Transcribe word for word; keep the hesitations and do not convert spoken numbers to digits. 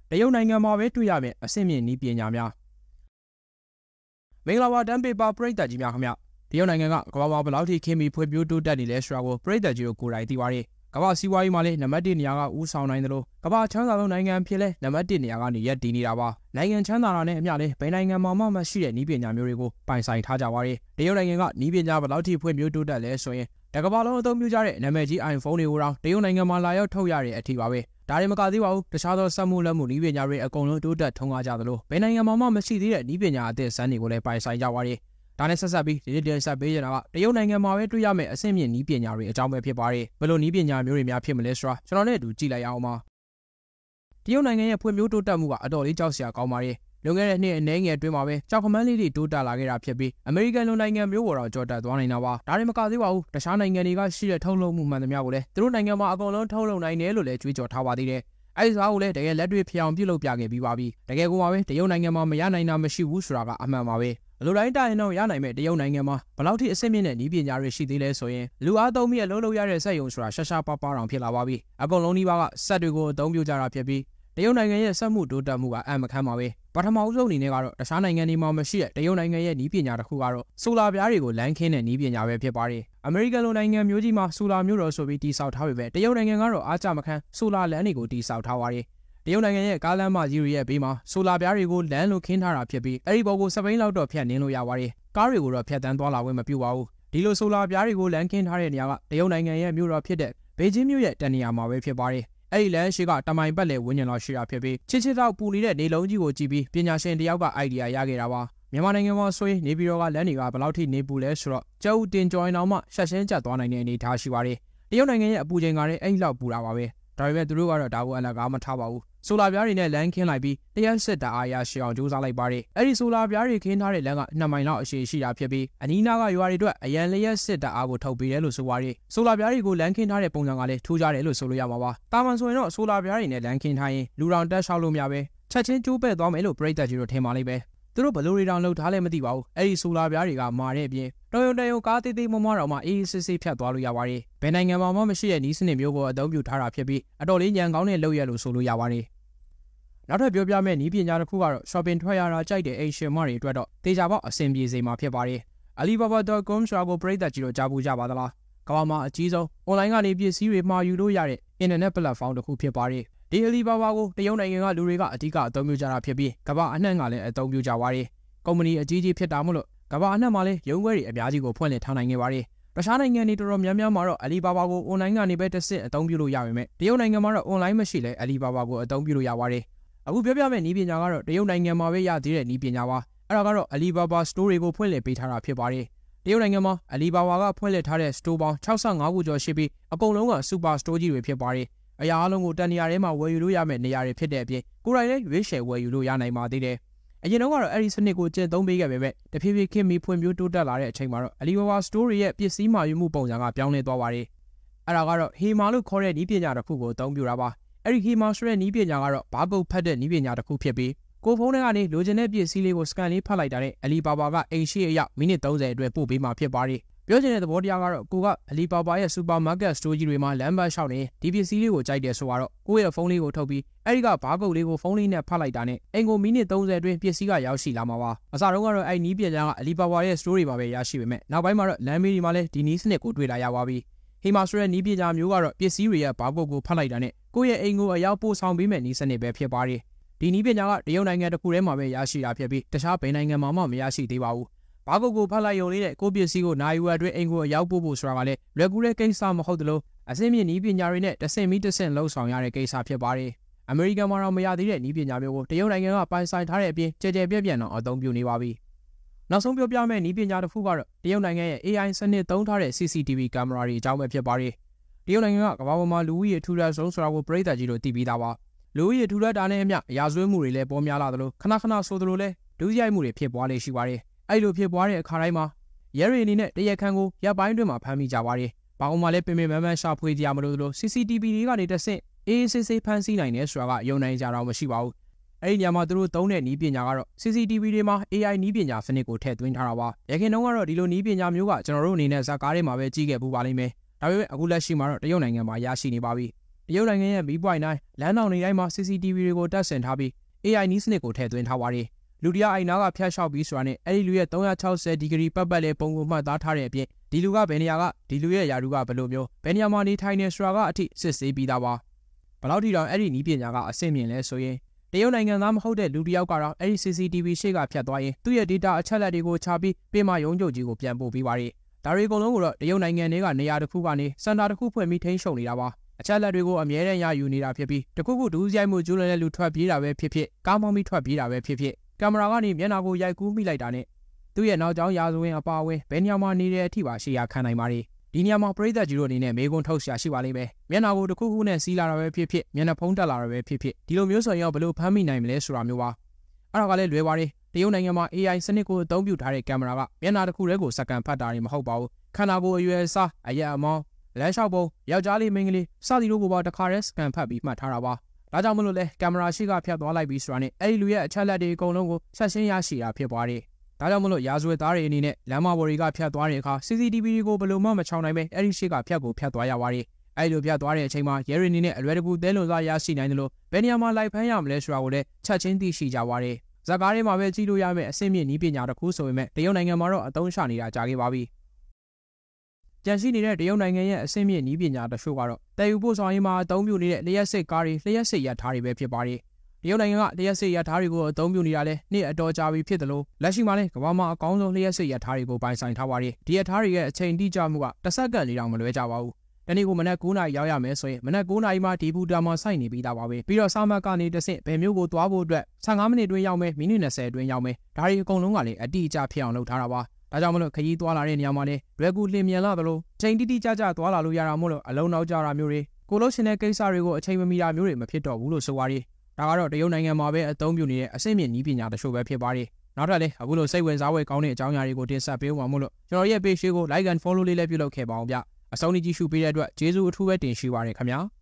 တရုတ်နိုင်ငံမှာပဲတွေ့ရမယ်အဆင့်မြင့်နည်းပညာများမင်္ဂလာပါတန်ပေပါပရိသတ်ကြီးများခင်ဗျတရုတ်နိုင်ငံကကမ္ဘာမှာဘယ်လောက်ထိခင်မီဖွံ့ဖြိုးတိုးတက်နေလဲဆိုတာကိုပရိသတ်ကြီးတို့ကိုယ်တိုင်သိပါရဲ့ကမ္ဘာစီးပွားရေးမှာလည်းနံပါတ်တစ်နေရာကဦးဆောင်နိုင်တယ်လို့ကမ္ဘာချမ်းသာဆုံးနိုင်ငံဖြစ်လဲနံပါတ်တစ်နေရာကနေရပ်တည်နေတာပါနိုင်ငံချမ်းသာတာနဲ့အမျှလဲဘယ်နိုင်ငံမှာမှမရှိတဲ့နည်းပညာမျိုးတွေကိုပိုင်ဆိုင်ထားကြပါရဲ့တရုတ်နိုင်ငံကနည်းပညာဘယ်လောက်ထိဖွံ့ဖြိုးတိုးတက်လဲဆိုရင်တကမ္ဘာလုံးအသုံးပြုကြတဲ့နာမည်ကြီး iPhone တွေကိုတော့တရုတ်နိုင်ငံမှာလာရောက်ထုတ်ရတဲ့အထိပါပဲဒါတွေမကသေးပါဘူးတခြားသောစက်မှုလက်မှုနည်းပညာတွေအကုန်လုံးတိုးတက်ထွန်းကားကြသလိုဘယ်နိုင်ငံမှာမှမရှိသေးတဲ့နည်းပညာအသစ်စမ်းတွေကိုလည်းပိုင်ဆိုင်ကြပါရဲ့ဒါနဲ့ဆက်ဆက်ပြီးဒီနေ့တင်ဆက်ပေးကြတာကတရုတ်နိုင်ငံမှာပဲတွေ့ရမယ့်အဆင့်မြင့်နည်းပညာတွေအကြောင်းပဲဖြစ်ပါတယ်ဘယ်လိုနည်းပညာမျိုးတွေများဖြစ်မလဲဆိုတာကျွန်တော်နဲ့အတူကြည့်လိုက်အောင်ပါတရုတ်နိုင်ငံရဲ့ဖွံ့ဖြိုးတိုးတက်မှုကအတော်လေးကြောက်စရာကောင်းပါတယ်လွန်ခဲ့တဲ့နှစ်အနည်းငယ်အတွင်းမှာပဲကြောက်ခမန်းလေးတွေတိုးတက်လာခဲ့တာဖြစ်ပြီးအမေရိကန်လိုနိုင်ငံမျိုးပေါ်တော့ကြော်တက်သွားနေတာပါဒါတွေမကသေးပါဘူးတခြားနိုင်ငံတွေကရှိတဲ့ထုတ်လုပ်မှုမှန်သမျှကိုလည်းသူတို့နိုင်ငံမှာအကုန်လုံးထုတ်လုပ်နိုင်တယ်လို့လည်းကြွေးကြော်ထားပါသေးတယ်အဲဒီစားကိုလည်းတကယ်လက်တွေ့ဖြစ်အောင်ပြုလုပ်ပြခဲ့ပြီးပါပြီတကယ်ကိုမှပဲတရုတ်နိုင်ငံမှာမရနိုင်တာမရှိဘူးဆိုတာကအမှန်ပါပဲလူတိုင်းတိုင်းတော့ရနိုင်မဲ့တရုတ်နိုင်ငံမှာဘယ်လောက်ထိအဆင့်မြင့်တဲ့နည်းပညာတွေရှိသေးလဲဆိုရင်လူအားသုံးပြီးအလုံးလုံးရတဲ့စက်ရုံဆိုတာရှာရှာပါပါတောင်ဖြစ်လာပါပြီအကုန်လုံးဒီပါကစက်တွေကိုအသုံးပြုကြတာဖြစ်ပြီးတရုတ်နိုင်ငံရဲ့စက်မှုတိုးတက်မှုကအံ့မခန်းပါပဲပထမဦးဆုံးအနေနဲ့ကတော့တခြားနိုင်ငံတွေမှာမရှိတဲ့တရုတ်နိုင်ငံရဲ့နည်းပညာတစ်ခုကတော့ဆိုလာပြားတွေကိုလမ်းခင်းတဲ့နည်းပညာပဲဖြစ်ပါတယ်အမေရိကန်လိုနိုင်ငံမျိုးကြီးမှာဆိုလာမျိုးတော်ဆိုပြီးတည်ဆောက်ထားပေမဲ့တရုတ်နိုင်ငံကတော့အားကြမခန်းဆိုလာလမ်းတွေကိုတည်ဆောက်ထားပါတယ်တရုတ်နိုင်ငံရဲ့ကားလမ်းမကြီးတွေရဲ့ဘေးမှာဆိုလာပြားတွေကိုလမ်းလိုခင်းထားတာဖြစ်ပြီးအဲ့ဒီဘောကိုစပိန်လောက်တော့ဖြတ်နင်းလို့ရပါတယ်ကားတွေကိုတော့ဖြတ်တန်းသွားလာခွင့်မပြုပါဘူးဒီလိုဆိုလာပြားတွေကိုလမ်းခင်းထားတဲ့နေရာကတရုတ်နိုင်ငံရဲ့မြို့တော်ဖြစ်တဲ့ဘေကျင်းမြို့ရဲ့တနေရာမှာပဲဖြစ်ပါတယ်အဲ့ဒီလမ်းရှိကတမိုင်ပတ်လည်ဝန်းကျင်လောက်ရှိတာဖြစ်ပြီးချစ်ချစ်တော့ပူနေတဲ့နေလုံးကြီးကိုကြည့်ပြီးပညာရှင်တယောက်ကအိုင်ဒီယာရခဲ့တာပါမြန်မာနိုင်ငံမှာဆိုရင်နေပြည်တော်ကလမ်းတွေကဘယ်လောက်ထိနေပူလဲဆိုတော့ကျုပ်တင်ကြော်ရင်တော့မှရှက်ရှင်းကျသွားနိုင်တဲ့အနေအထားရှိပါတယ်တရုတ်နိုင်ငံရဲ့အပူချိန်ကလည်းအဲ့ဒီလောက်ပူတာပါပဲဒါပေမဲ့သူတို့ကတော့ဒါကိုအလကားမထားပါဘူးဆိုလာပြားတွေနဲ့လမ်းခင်းလိုက်ပြီးတရက်စစ်တာအားရရှိအောင်ကြိုးစားလိုက်ပါတယ်အဲ့ဒီဆိုလာပြားတွေခင်းထားတဲ့လမ်းကနှစ်မိုင်လောက်အရှည်ရှိတာဖြစ်ပြီးအနီးနားကရွာတွေအတွက်အရန်လျက်စစ်တာအားကိုထုတ်ပေးတယ်လို့ဆိုပါတယ်ဆိုလာပြားတွေကိုလမ်းခင်းထားတဲ့ပုံစံကလည်းထူးခြားတယ်လို့ဆိုလို့ရမှာပါတာမန်ဆိုရင်တော့ဆိုလာပြားတွေနဲ့လမ်းခင်းထားရင်လူတောင်တက်လျှောက်လို့မရပဲချက်ချင်းကျိုးပဲ့သွားမယ်လို့ပရိသတ်ကြီးတို့ထင်ပါလိမ့်မယ်သူတို့ဘလို့တွေတောင်လှုပ်ထားလဲမသိပါဘူးအဲ့ဒီဆိုလာပြားတွေကမာတဲ့အပြင်တော်ရုံတရုံကားသေးသေးမမတော်မှအေးအေးဆေးဆေးဖြတ်သွားလို့ရပါတယ်ဘယ်နိုင်ငံမှာမှမရှိတဲ့နည်းစနစ်မျိုးကိုအသုံးပြုထားတာဖြစ်ပြီးအတော်လေးညံကောင်းတဲ့လုပ်ရလို့ဆိုလို့ရပါတယ်နောက်ထပ်ပြောပြမယ့်နည်းပညာတစ်ခုကတော့ shopping ထွက်ရတာကြိုက်တဲ့အိမ်ရှင်မတွေအတွက်တော့တေချာပေါက်အဆင်ပြေစေမှာဖြစ်ပါတယ် alibaba dot com ဆိုတာကိုပရိသတ်ကြီးတို့ကြားဖို့ကြပါသလားကမ္ဘာမှာအကြီးဆုံး online ကနေပစ္စည်းတွေမှာယူလို့ရတဲ့ internet platform တစ်ခုဖြစ်ပါတယ်ဒီ alibaba ကိုတရုတ်နိုင်ငံကလူတွေကအဓိကအသုံးပြုကြတာဖြစ်ပြီးကမ္ဘာအနှံ့ကလည်းအသုံးပြုကြပါတယ်ကုမ္ပဏီအကြီးကြီးဖြစ်တာမို့လို့ကမ္ဘာအနှံ့မှာလည်းရုံးခွဲတွေအများကြီးကိုဖွင့်လှစ်ထားနိုင်ခဲ့ပါတယ်တခြားနိုင်ငံတွေတော်တော်များများမှာတော့ alibaba ကို online ကနေပဲတစ်ဆင့်အသုံးပြုလို့ရပါမယ်တရုတ်နိုင်ငံမှာတော့ online မရှိလဲ alibaba ကိုအသုံးပြုလို့ရပါတယ်အခုပြောပြမယ့်နည်းပညာကတော့တရုတ်နိုင်ငံမှာပဲရသေးတဲ့နည်းပညာပါအဲ့ဒါကတော့ Alibaba Store တွေကိုဖွင့်လှစ်ပေးထားတာဖြစ်ပါတယ်တရုတ်နိုင်ငံမှာ Alibaba ကဖွင့်လှစ်ထားတဲ့ store ပေါင်း၆၅ခုကျော်ရှိပြီးအကုန်လုံးက super store ကြီးတွေဖြစ်ပါတယ်အရာအလုံးကိုတန်နေရာထဲမှာဝယ်ယူလို့ရမယ့်နေရာတွေဖြစ်တဲ့အပြင်ကိုယ်တိုင်လည်းရွေးချယ်ဝယ်ယူလို့ရနိုင်ပါသေးတယ်အရင်တော့ကတော့အဲ့ဒီစနစ်ကိုကျင့်သုံးပေးခဲ့ပေမဲ့တဖြည်းဖြည်းခင်မီဖွံ့ဖြိုးတိုးတက်လာတဲ့အချိန်မှာတော့ Alibaba Store ရဲ့ပစ္စည်းမှာယူမှုပုံစံကပြောင်းလဲသွားပါတယ်အဲ့ဒါကတော့ Hema လို့ခေါ်တဲ့နည်းပညာတစ်ခုကိုအသုံးပြုတာပါအဲ့ဒီ Hema ဆိုတဲ့နည်းပညာကတော့ဘာကုတ်ဖတ်တဲ့နည်းပညာတစ်ခုဖြစ်ပြီးကိုဖုန်းထဲကနေလိုချင်တဲ့ပစ္စည်းလေးကိုစကန်လေးဖတ်လိုက်တာနဲ့ Alibaba ကအိမ်ရှိအရောက်မိနစ်သုံးဆယ်အတွင်းပို့ပေးမှာဖြစ်ပါတယ်ပြောချင်တဲ့သဘောတရားကတော့ကိုက Alibaba ရဲ့ supermarket store ကြီးတွေမှာလမ်းပတ်လျှောက်နေဒီပစ္စည်းလေးကိုကြိုက်တယ်ဆိုတော့ကိုယ့်ရဲ့ဖုန်းလေးကိုထုတ်ပြီးအဲ့ဒီကဘာကုတ်လေးကိုဖုန်းလေးနဲ့ဖတ်လိုက်တာနဲ့အိမ်ကိုမိနစ်သုံးဆယ်အတွင်းပစ္စည်းကရောက်ရှိလာမှာပါအစတုန်းကတော့အဲ့နည်းပညာက Alibaba ရဲ့ store တွေမှာပဲရရှိပေမဲ့နောက်ပိုင်းမှာတော့လမ်းမေးဒီမှာလည်းဒီနည်းစနစ်ကိုတွေ့လာရပါပြီHema ဆိုတဲ့နည်းပညာမျိုးကတော့ပစ္စည်းတွေရဲ့ဘာကုတ်ကိုဖတ်လိုက်တာနဲ့ကိုယ့်ရဲ့အိမ်ကိုအရောက်ပို့ဆောင်ပေးမဲ့နည်းစနစ်ပဲဖြစ်ပါတယ်ဒီနည်းပညာကတရုတ်နိုင်ငံတစ်ခုထဲမှာပဲရရှိတာဖြစ်ပြီးတခြားဘယ်နိုင်ငံမှာမှမရရှိသေးပါဘူးဘာကုတ်ကိုဖတ်လိုက်ရုံလေးနဲ့ကိုယ့်ပစ္စည်းကိုနိုင်ဝက်အတွင်းအိမ်ကိုအရောက်ပို့ဖို့ဆိုတာကလည်းလွယ်ကူတဲ့ကိစ္စမဟုတ်သလိုအဆင့်မြင့်နည်းပညာတွေနဲ့တဆင့်မီတဆင့်လှုပ်ဆောင်ရတဲ့ကိစ္စဖြစ်ပါတယ်အမေရိကန်မှာတော့မရသေးတဲ့နည်းပညာမျိုးကိုတရုတ်နိုင်ငံကပိုင်ဆိုင်ထားတဲ့အပြင်ကြဲကြဲပြန့်ပြန့်တော့အသုံးပြုနေပါပြီနောက်ဆုံးပြောပြမယ့်နည်းပညာတစ်ခုကတော့တရုတ်နိုင်ငံရဲ့ A I စနစ်သုံးထားတဲ့ C C T V ကင်မရာတွေအကြောင်းပဲဖြစ်ပါတယ်တရုတ်နိုင်ငံကကမ္ဘာပေါ်မှာလူဦးရေထူထပ်ဆုံးဆိုတာကိုပရိသတ်ကြီးတို့သိပြီးသားပါလူဦးရေထူထပ်တာနဲ့အမျှရာဇဝတ်မှုတွေလည်းပေါ်များလာသလိုခဏခဏဆိုသလိုလဲဒုစရိုက်မှုတွေဖြစ်ပွားလေရှိပါတယ်အဲ့လိုဖြစ်ပွားတဲ့အခါတိုင်းမှာရဲတွေအနေနဲ့တရက်ခန့်ကိုရပ်ပိုင်းတွင်မှာဖမ်းမိကြပါတယ်ဘာအောင်မှလည်းပင်ပင်ပန်းပန်းရှာဖွေကြရမလို့သလို C C T V တွေကနေတဆင့်အေးအေးဆေးဆေးဖမ်းဆီးနိုင်တယ်ဆိုတာကယုံနိုင်ကြတော့မရှိပါဘူးအဲ့ဒီညမှာသူတို့သုံးတဲ့နည်းပညာကတော့ C C T V တွေမှာ A I နည်းပညာစနစ်ကိုထည့်သွင်းထားတာပါရခင်တုန်းကတော့ဒီလိုနည်းပညာမျိုးကကျွန်တော်တို့အနေနဲ့ဇာတ်ကားတွေမှာပဲကြီးခဲ့ပူပါလိမ့်မယ်ဒါပေမဲ့အခုလက်ရှိမှာတော့တရုတ်နိုင်ငံမှာရရှိနေပါပြီတရုတ်နိုင်ငံရဲ့ မီးပွိုင်တိုင်းလမ်းတောင်တွေတိုင်းမှာ စီ စီ တီ ဗီ တွေကိုတပ်ဆင်ထားပြီး အေ အိုင် နည်းစနစ်ကိုထည့်သွင်းထားပါတယ်။လူတရားအိမ်နာကဖျက်လျှောက်ပြီးဆိုတာနဲ့အဲ့ဒီလူရဲ့သုံးရာခြောက်ဆယ်ဒီဂရီပတ်ပတ်လေပုံကိုမှတ်သားထားတဲ့အပြင်ဒီလူကဘယ်နေရာကဒီလူရဲ့ယာရုကဘယ်လိုမျိုးဘယ်နေရာမှာနေထိုင်နေဆိုတာကအထိစစ်ဆေးပြီးသားပါ။ဘယ်လောက်ထိတောင်အဲ့ဒီနည်းပညာကအဆင့်မြင့်လဲဆိုရင်တရုတ်နိုင်ငံသားမဟုတ်တဲ့လူတစ်ယောက်ကတော့အဲ့ဒီ စီ စီ တီ ဗီ ရှေ့ကဖြတ်သွားရင်သူ့ရဲ့ data အချက်အလက်တွေကိုချပြီးပြင်မာရုံးချုပ်ကြီးကိုပြန်ပို့ပေးပါတယ်။ဒါတွေအကုန်လုံးကိုတော့တရုတ်နိုင်ငံတွေကနေရာတစ်ခုကနေစင်တာတစ်ခုဖွင့်ပြီးထိန်းချုပ်နေတာပါ။အချက်အလက်တွေကိုအမြဲတမ်းရယူနေတာဖြစ်ပြီးတခုခုဒူးရိုက်မှုကျူးလွန်တဲ့လူထွက်ပြေးတာပဲဖြစ်ဖြစ်ကားမောင်းပြီးထွက်ပြေးတာပဲဖြစ်ဖြစ်ကင်မရာကနေမျက်နှာကိုရိုက်ကူးမိလိုက်တာနဲ့သူ့ရဲ့နောက်ကျောင်းရာဇဝင်အပါအဝင်ဘယ်နေရာမှာနေတဲ့အထိပါရှေ့ရခံနိုင်ပါတယ်။ဒီနေရာမှာပရိသတ်ကြီးတို့အနေနဲ့မေးခွန်းထုတ်ရှာရှိပါလိမ့်မယ်။မျက်နှာကိုတခုခုနဲ့စီးလာတာပဲဖြစ်ဖြစ်မျက်နှာဖုံးတက်လာတာပဲဖြစ်ဖြစ်ဒီလိုမျိုးဆိုရင်ဘယ်လိုဖမ်းမိနိုင်မလဲဆိုတာမျိုးပါ။အဲ့ဒါကလည်းလွယ်ပါတယ်။တရုတ်နိုင်ငံမှာ အေ အိုင် စနစ်ကိုအသုံးပြုထားတဲ့ကင်မရာကမျက်နှာတစ်ခုတည်းကိုစကန်ဖတ်တာတွေမဟုတ်ပါဘူး။ခန္ဓာကိုယ်အရွယ်အစားအရက်အမောင်းလမ်းလျှောက်ပုံယောက်ျားလေးမိန်းကလေးစသည်တို့ကိုပါတခါတည်းစကန်ဖတ်ပြီးမှတ်ထားတာပါ။ဒါကြောင့်မလို့လဲကင်မရာရှိကဖြတ်သွားလိုက်ပြီးဆိုတာနဲ့အဲ့ဒီလူရဲ့အချက်လက်တွေအကုန်လုံးကိုဆက်ရှင်းရရှိတာဖြစ်သွားတယ်။ဒါကြောင့်မလို့ရာဇဝတ်သားတွေအနေနဲ့လမ်းမပေါ်တွေကဖြတ်သွားတဲ့အခါ စီ စီ တီ ဗီ တွေကိုဘယ်လိုမှမချောင်နိုင်ပဲအဲ့ဒီရှိကဖြတ်ကိုဖြတ်သွားရပါတယ်။အဲ့လိုဖြတ်သွားတဲ့အချိန်မှာရဲတွေအနေနဲ့အလွယ်တကူသဲလွန်စွာရရှိနိုင်တယ်လို့ဘယ်နေရာမှာလိုက်ဖမ်းရမလဲဆိုတာကိုလည်းချက်ချင်းသိရှိကြပါတယ်။ဇာကားတွေမှာပဲကြည့်လို့ရမယ့်အဆင့်မြင့်နည်းပညာတစ်ခုဆိုပေမဲ့တရုတ်နိုင်ငံမှာတော့အသုံးချနေတာကြာခဲ့ပါပြီ။ကြံရှိနေတဲ့တရုတ်နိုင်ငံရဲ့အဆင့်မြင့်နည်းပညာတစ်ချို့ကတော့တည်ယူပို့ဆောင်ရေးမှာအသုံးပြုနေတဲ့လျှက်စစ်ကားတွေလျှက်စစ်ရထားတွေပဲဖြစ်ပါတယ်။တရုတ်နိုင်ငံကလျှက်စစ်ရထားတွေကိုအသုံးပြုနေတာလဲနေ့အတော်ကြာပြီဖြစ်တယ်လို့လက်ရှိမှာလဲကမ္ဘာမှာအကောင်းဆုံးလျှက်စစ်ရထားတွေကိုပိုင်ဆိုင်ထားပါတယ်။ဒီရထားတွေရဲ့အချိန်တိကျမှုကတစ်စက္ကန့်လေးတောင်မလွဲကြပါဘူး။တနေ့ကိုမနက်၉နာရီရောက်ရမယ်ဆိုရင်မနက်၉နာရီမှဒီဘူတာမှာစိုက်နေပြီးသားပါပဲ။ပြီးတော့စာမတ်ကနေတစ်ဆင့်ဘယ်မျိုးကိုသွားဖို့အတွက်ဆယ်ငါးမိနစ်တွင်းရောက်မယ်မိနစ်၂၀တွင်းရောက်မယ်ဒါတွေအကုန်လုံးကလည်းအတိအကျဖြစ်အောင်လုပ်ထားတာပါ။ဒါကြောင့်မလို့ခရီးသွားလာတဲ့နေရာမှာလည်းလွယ်ကူလျင်မြန်လာသလိုချိန်တိတိကျကျသွားလာလို့ရတာမို့လို့အလုံးနောက်ကြတာမျိုးတွေကိုလို့ရှင်တဲ့ကိစ္စတွေကိုအချိန်မမီတာမျိုးတွေမဖြစ်တော့ဘူးလို့ဆိုပါရည်။ဒါကတော့တရုတ်နိုင်ငံမှာပဲအသုံးပြုနေတဲ့အဆင့်မြင့်နည်းပညာတချို့ပဲဖြစ်ပါတယ်။နောက်ထပ်လည်းအခုလိုစိတ်ဝင်စားဖွယ်ကောင်းတဲ့အကြောင်းအရာတွေကိုတင်ဆက်ပေးဦးမှာမို့လို့ကျွန်တော်ရဲ့ page ကို like and follow လေးလည်းပြုလုပ်ခဲ့ပါအောင်ဗျ။အဆုံးထိကြည့်ရှုပေးတဲ့အတွက်ကျေးဇူးအထူးပဲတင်ရှိပါရခင်ဗျာ။